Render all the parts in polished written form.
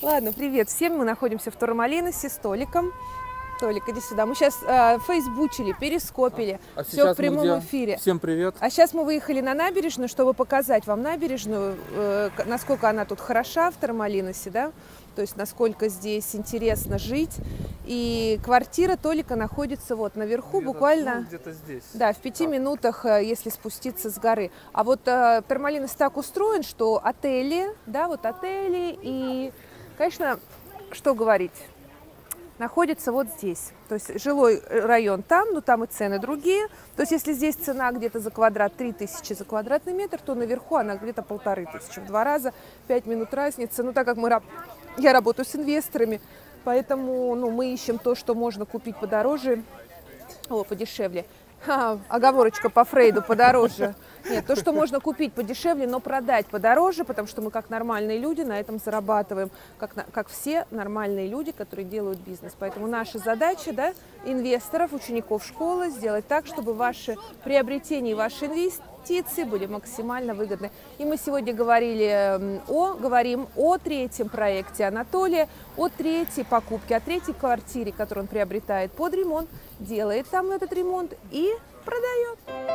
Ладно, привет всем. Мы находимся в Турмалиносе с Толиком. Толик, иди сюда. Мы сейчас фейсбучили, перископили. Все в прямом эфире. Всем привет. А сейчас мы выехали на набережную, чтобы показать вам набережную, насколько она тут хороша в Турмалиносе, да? То есть насколько здесь интересно жить. И квартира Толика находится вот наверху, буквально где-то здесь. Да, в 5 минутах, если спуститься с горы. А вот Турмалинос так устроен, что отели, да, вот отели и, конечно, что говорить, находится вот здесь. То есть жилой район там, но там и цены другие. То есть если здесь цена где-то за квадрат 3000 за квадратный метр, то наверху она где-то 1500. В 2 раза, 5 минут разница. Ну, так как я работаю с инвесторами, поэтому мы ищем то, что можно купить подороже, подешевле. Оговорочка по Фрейду, подороже. Нет, то, что можно купить подешевле, но продать подороже, потому что мы как нормальные люди на этом зарабатываем, как все нормальные люди, которые делают бизнес. Поэтому наша задача, да, инвесторов, учеников школы, сделать так, чтобы ваши приобретения и ваши инвестиции были максимально выгодны. И мы сегодня говорим о третьем проекте Анатолия, о третьей покупке, о третьей квартире, которую он приобретает под ремонт, делает там этот ремонт и продает.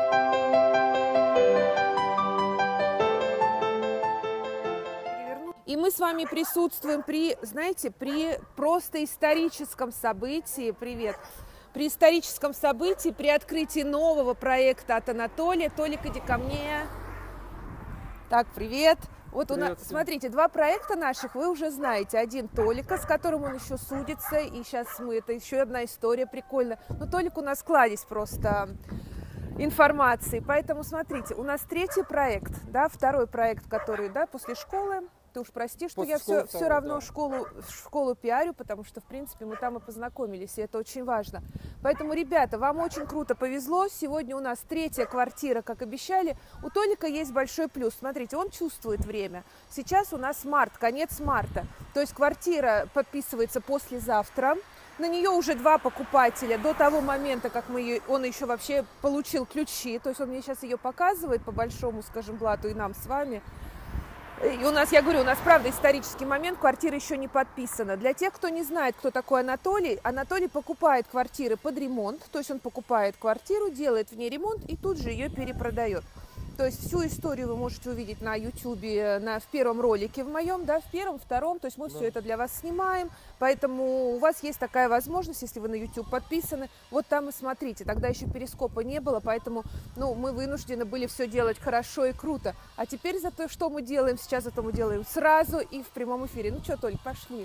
И мы с вами присутствуем при просто историческом событии. Привет! При историческом событии, при открытии нового проекта от Анатолия. Толик, иди ко мне. Так, привет. Вот у нас, смотрите, 2 проекта наших вы уже знаете. Один Толика, с которым он еще судится, и сейчас это еще одна история прикольная. Но Толик у нас кладезь просто информации. Поэтому смотрите, у нас 3-й проект, да, 2-й проект, который, да, после школы. Ты уж прости, что я все равно школу пиарю, потому что, в принципе, мы там и познакомились, и это очень важно. Поэтому, ребята, вам очень круто повезло. Сегодня у нас 3-я квартира, как обещали. У Толика есть большой плюс. Смотрите, он чувствует время. Сейчас у нас март, конец марта. То есть квартира подписывается послезавтра. На нее уже 2 покупателя до того момента, как он еще вообще получил ключи. То есть он мне сейчас ее показывает по большому, скажем, блату и нам с вами. И у нас, я говорю, у нас правда исторический момент, квартира еще не подписана. Для тех, кто не знает, кто такой Анатолий, Анатолий покупает квартиры под ремонт, то есть он покупает квартиру, делает в ней ремонт и тут же ее перепродает. То есть всю историю вы можете увидеть на YouTube, в первом ролике в моем, да, в первом, втором, то есть мы все это для вас снимаем, поэтому у вас есть такая возможность, если вы на YouTube подписаны, вот там и смотрите, тогда еще перископа не было, поэтому, мы вынуждены были все делать хорошо и круто, а теперь за то, что мы делаем сейчас, это мы делаем сразу и в прямом эфире. Ну что, Толь, пошли.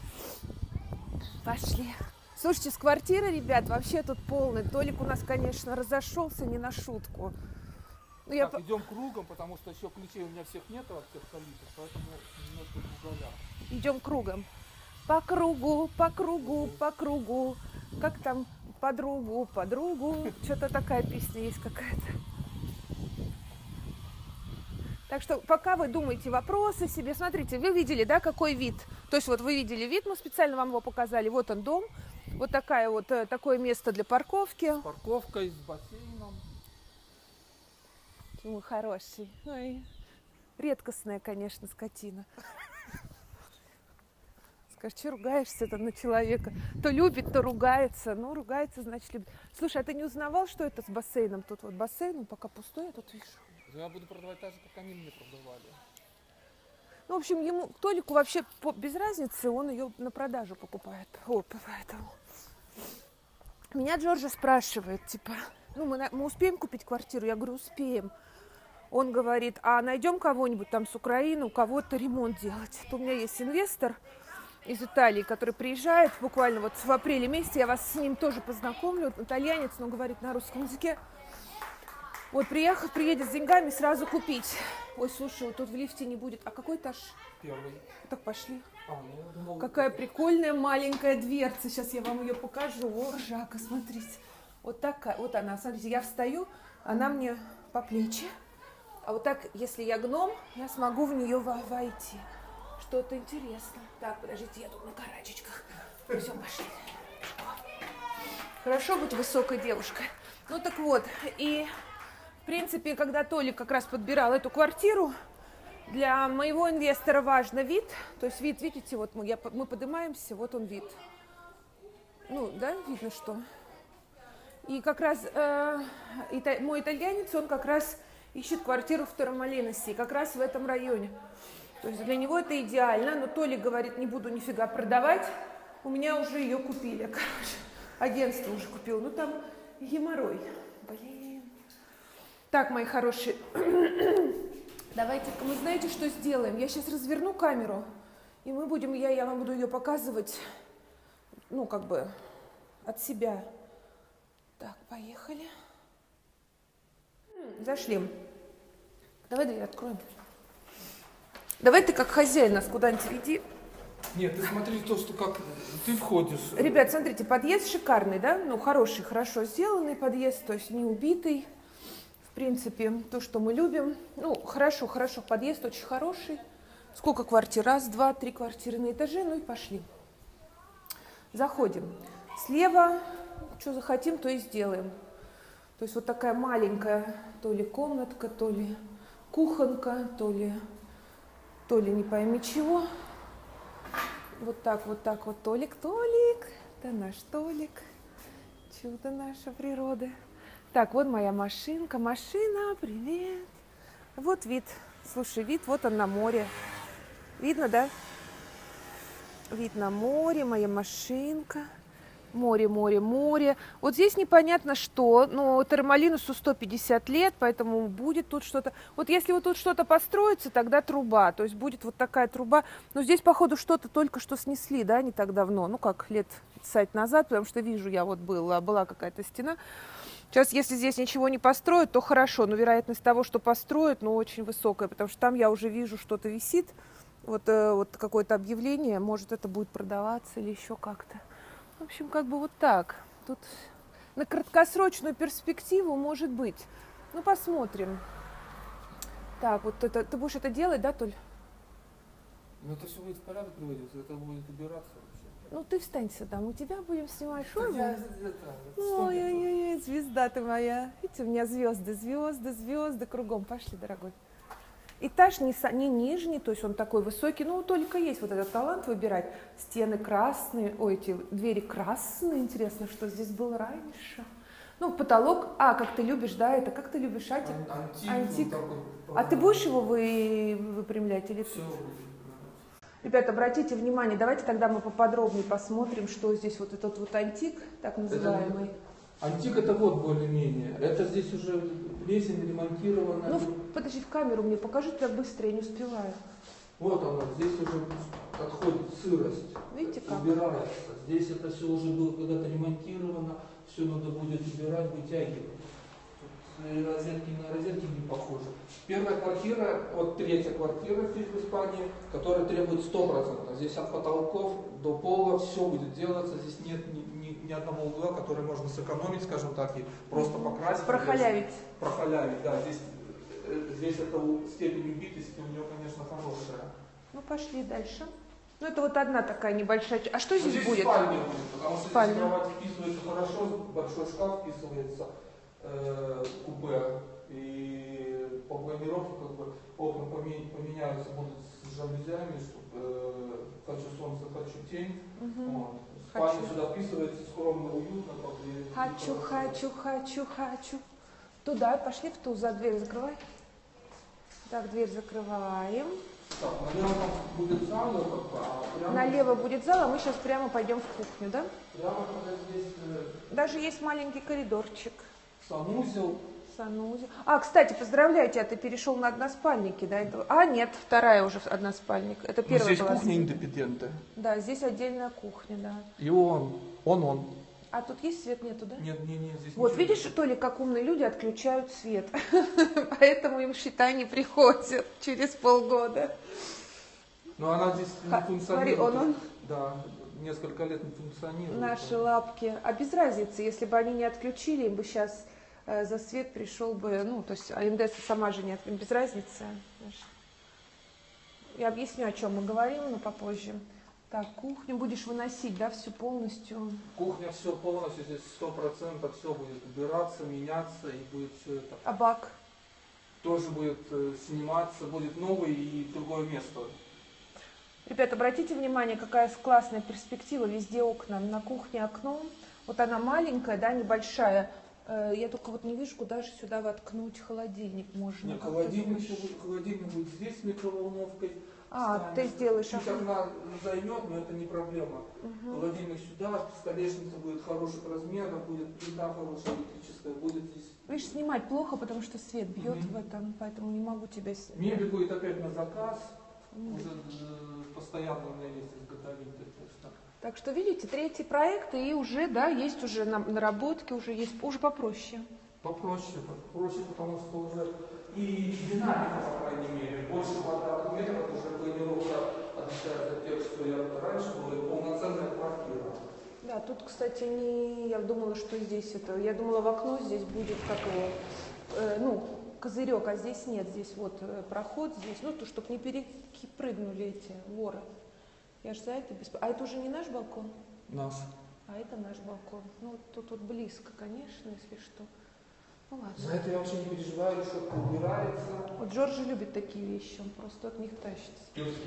Пошли. Слушайте, с квартиры, ребят, вообще тут полный. Толик у нас, конечно, разошелся не на шутку. Так, идем кругом, потому что еще ключей у меня всех нету от всех столицев, поэтому немножко в голях. Идем кругом. По кругу, по кругу, по кругу. Как там? Подругу, подругу. Что-то такая песня есть какая-то. Так что пока вы думаете вопросы себе, смотрите, вы видели, да, какой вид? То есть вот вы видели вид, мы специально вам его показали. Вот он дом. Вот такое место для парковки. С парковкой, с бассейном. Мой хороший. Ой, редкостная, конечно, скотина. Скажешь, что ругаешься-то на человека? То любит, то ругается. Ну, ругается, значит, любит. Слушай, а ты не узнавал, что это с бассейном? Тут вот бассейн, он пока пустой, я тут вижу. Я буду продавать так же, как они мне продавали. Ну, в общем, Толику вообще без разницы, он ее на продажу покупает. Поэтому. Меня Джорджа спрашивает, типа, мы успеем купить квартиру? Я говорю, успеем. Он говорит, а найдем кого-нибудь там с Украины, у кого-то ремонт делать. У меня есть инвестор из Италии, который приезжает буквально вот в апреле месяце, я вас с ним тоже познакомлю, итальянец, но говорит на русском языке. Вот приедет с деньгами, сразу купить. Ой, слушай, вот тут в лифте не будет. А какой этаж? 1-й. Так, пошли. Какая прикольная маленькая дверца. Сейчас я вам ее покажу. О, ржака, смотрите. Вот такая, вот она, смотрите, я встаю, она мне по плечи. А вот так, если я гном, я смогу в нее войти. Что-то интересно. Так, подождите, я тут на карачечках. Все, пошли. Хорошо быть высокой девушкой. Ну так вот, и в принципе, когда Толик как раз подбирал эту квартиру, Для моего инвестора важно вид. То есть вид, видите, вот мы поднимаемся, вот он вид. Ну, да, видно, что. И как раз мой итальянец, он как раз ищет квартиру в Торомалиносе, как раз в этом районе. То есть для него это идеально, но Толик говорит, не буду нифига продавать, у меня уже ее купили, короче, агентство уже купило, ну там геморрой, блин. Так, мои хорошие, давайте-ка мы знаете, что сделаем? Я сейчас разверну камеру, и мы будем, я вам буду ее показывать, ну, как бы, от себя. Так, поехали. Зашли. Давай дверь откроем. Давай ты как хозяин нас куда-нибудь веди. Нет, ты смотри то, что как ты входишь. Ребят, смотрите, подъезд шикарный, да? Ну, хороший, хорошо сделанный подъезд, то есть не убитый. В принципе, то, что мы любим. Ну, хорошо, подъезд очень хороший. Сколько квартир? Раз, два, три квартиры на этаже, ну и пошли. Заходим. Слева, что захотим, то и сделаем. То есть вот такая маленькая, то ли комнатка, то ли кухонка, то ли не пойми чего. Вот так вот, Толик, это наш Толик, чудо наша природы. Так, вот моя машинка, привет. Вот вид, слушай, вид, вот он на море. Видно, да? Вид на море, моя машинка. Море. Вот здесь непонятно что, но Торомалиносу 150 лет, поэтому будет тут что-то. Вот если вот тут что-то построится, тогда труба, то есть будет вот такая труба. Но здесь, походу, что-то только что снесли, да, не так давно, ну как лет 50 назад, потому что вижу, я вот была какая-то стена. Сейчас, если здесь ничего не построят, то хорошо, но вероятность того, что построят, ну, очень высокая, потому что там я уже вижу, что-то висит, вот какое-то объявление, может, это будет продаваться или еще как-то. В общем, как бы вот так. Тут на краткосрочную перспективу может быть. Ну, посмотрим. Так, вот это, ты будешь это делать, да, Толь? Ну, это все будет в порядок приводиться, это будет убираться вообще. Ну, ты встань сюда, мы тебя будем снимать. Шо? Ой, Ой-ой-ой, звезда ты моя. Видите, у меня звезды кругом. Пошли, дорогой. Этаж не нижний, то есть он такой высокий, но только есть вот этот талант выбирать. Стены красные, эти двери красные, интересно, что здесь было раньше. Ну, потолок, как ты любишь, да, это как ты любишь, Атик? Антик. А ты будешь его выпрямлять или ты? Ребята, обратите внимание, давайте тогда мы поподробнее посмотрим, что здесь вот этот вот антик, так называемый. Антик это вот более-менее. Это здесь уже плесень ремонтирована. Ну, подожди, в камеру мне покажи, так быстро, я не успеваю. Вот оно, здесь уже отходит сырость. Видите как? Убирается. Здесь это все уже было когда-то ремонтировано, все надо будет убирать, вытягивать. Розетки на розетки не похожи. Первая квартира, вот третья квартира здесь в Испании, которая требует 100%. Здесь от потолков до пола все будет делаться, здесь нет ни одного угла, который можно сэкономить, скажем так, и просто покрасить. Прохалявить. Прохалявить, да. Здесь эта степень убитости у нее, конечно, хорошая. Ну, пошли дальше. Ну, это вот одна такая небольшая... А что здесь будет? Спальня будет, потому что спальня. Здесь кровать вписывается хорошо, большой шкаф вписывается, купе, и по планировке как бы окна поменяются, будут с жалюзями, чтобы хочу солнце, хочу тень. Вот. Спальня сюда вписывается скромно, уютно. Хочу. Туда, пошли в ту, за дверь закрывай. Так, дверь закрываем. Так, налево там будет зал, прямо... Налево будет зал, а мы сейчас прямо пойдем в кухню, да? Прямо здесь... Даже есть маленький коридорчик. Санузел. Кстати, поздравляю тебя, ты перешел на односпальники, да? Нет, вторая уже односпальник. Это первая здесь была. Кухня индепендента. Да, здесь отдельная кухня, да. И он. А тут есть свет, нету, да? Нет, здесь вот ничего. Видишь, Толя, как умные люди отключают свет. Поэтому им считай не приходят через полгода. Но она здесь не функционирует. Смотри, он. Да, несколько лет не функционирует. Наши лапки. А без разницы, если бы они не отключили, им бы сейчас за свет пришел бы, ну, то есть Индесса сама же не отключила, без разницы. Я объясню, о чем мы говорим, но попозже. Так, кухню будешь выносить, да, всю полностью? Кухня все полностью, здесь 100% все будет убираться, меняться и будет все это. А бак? тоже будет сниматься, будет новый и другое место. Ребята, обратите внимание, какая классная перспектива, везде окна, на кухне окно, вот она маленькая, да, небольшая, я только вот не вижу, куда же сюда воткнуть холодильник можно. Нет, холодильник будет здесь с микроволновкой. Ты сделаешь. Чуть она займет, но это не проблема. Холодильник сюда, столешница будет хороших размеров, будет плита хорошая электрическая, будет здесь. Видишь, снимать плохо, потому что свет бьет в этом, поэтому не могу тебя снять. Мебель будет опять на заказ. Уже постоянно у меня есть изготовитель. Так что видите, третий проект, и уже, да, есть уже наработки, уже есть, уже попроще. Попроще, потому что уже и динамика, по крайней мере, больше квадратных метров, уже планировка отличается от тех, что я раньше была, полноценная квартира. Да, тут, кстати, я думала, что здесь я думала, в окно здесь будет как его, козырек, а здесь нет, здесь вот проход, здесь, то, чтобы не перепрыгнули эти воры. Я же за это А это уже не наш балкон? Наш. А это наш балкон. Тут вот близко, конечно, если что. Ладно. За это я вообще не переживаю, что убирается. Вот Джорджи любит такие вещи, он просто от них тащится.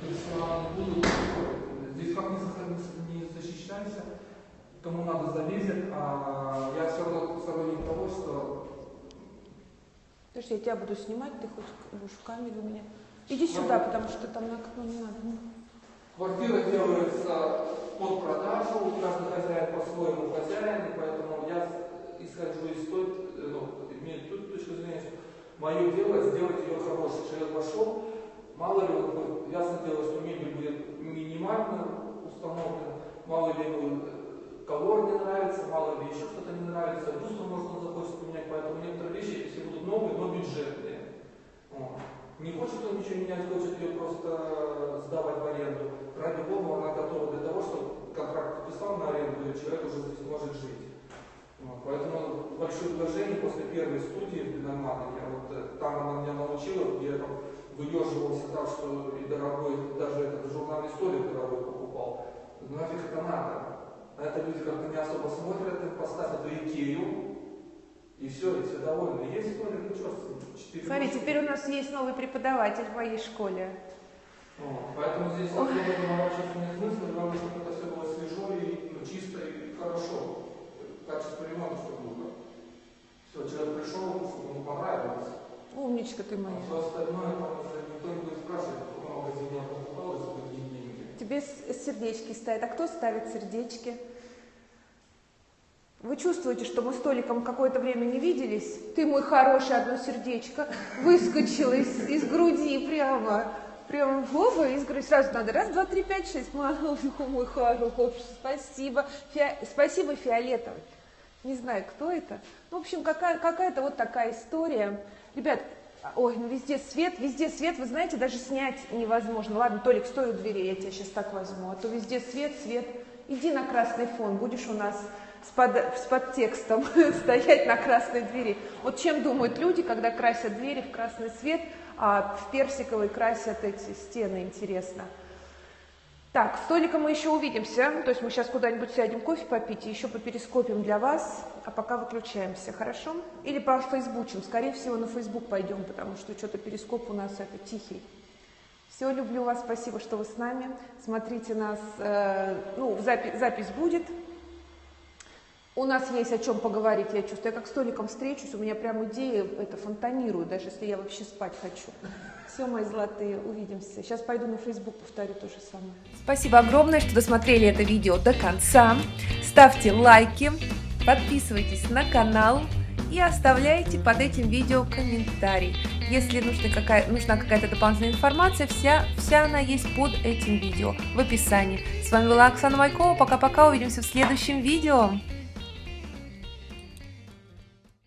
Здесь как не защищайся, кому надо залезет, а я все равно сторонник того, что... Подожди, я тебя буду снимать, ты хоть будешь в камере у меня. Иди сюда, потому что там на окно не надо. Квартира делается под продажу, каждый хозяин по-своему хозяин, поэтому я исхожу из той, имею ту точку зрения, что мое дело сделать ее хорошей. Человек вошел, мало ли, ясно дело, что мебель будет минимально установлена, мало ли колор не нравится, мало ли еще что-то не нравится, люстру можно захочет поменять, поэтому некоторые вещи, если будут новые, но бюджетные. Не хочет он ничего менять, хочет ее просто сдавать в аренду. Ради бога, она готова для того, чтобы контракт подписал на аренду, и человек уже здесь может жить. Поэтому большое уважение после первой студии в Биномане. Там она меня научила, я там выдерживался так, что и дорогой, даже этот журнальный столик дорогой покупал. Нафиг это надо. А это люди как-то не особо смотрят, поставят эту Икею, и все довольны. Есть столик, ну что, 4. Смотри, теперь у нас есть новый преподаватель в моей школе. Поэтому здесь особо наворачиваться нет смысла, главное, чтобы это все было свежо и чисто и хорошо. Качество ремонта, чтобы было. Все, человек пришел, чтобы ему понравилось. Умничка ты моя. А все остальное, там уже никто не будет спрашивать, в каком магазине я покупал, за какие деньги. Тебе сердечки ставят. А кто ставит сердечки? Вы чувствуете, что мы с Толиком какое-то время не виделись? Ты, мой хороший, одно сердечко выскочило из груди прямо в оба, из груди. Сразу надо. 1, 2, 3, 5, 6. Мой хороший, спасибо. Спасибо, фиолетовый. Не знаю, кто это. В общем, какая-то вот такая история. Ребят, везде свет, вы знаете, даже снять невозможно. Ладно, Толик, стой у двери, я тебя сейчас так возьму. А то везде свет. Иди на красный фон, будешь у нас с подтекстом стоять на красной двери. Вот чем думают люди, когда красят двери в красный свет, а в персиковый красят эти стены, интересно. Так, с Толиком мы еще увидимся, то есть мы сейчас куда-нибудь сядем кофе попить и еще поперископим для вас, а пока выключаемся, хорошо? Или пофейсбучим, скорее всего на фейсбук пойдем, потому что что-то перископ у нас тихий. Все, люблю вас, спасибо, что вы с нами, смотрите нас, запись будет. У нас есть о чем поговорить, я чувствую. Я как с Толиком встречусь, у меня прям идеи фонтанируют, даже если я вообще спать хочу. Все, мои золотые, увидимся. Сейчас пойду на Facebook, повторю то же самое. Спасибо огромное, что досмотрели это видео до конца. Ставьте лайки, подписывайтесь на канал и оставляйте под этим видео комментарий. Если нужна какая-то дополнительная информация, вся она есть под этим видео в описании. С вами была Оксана Майкова. Пока-пока, увидимся в следующем видео.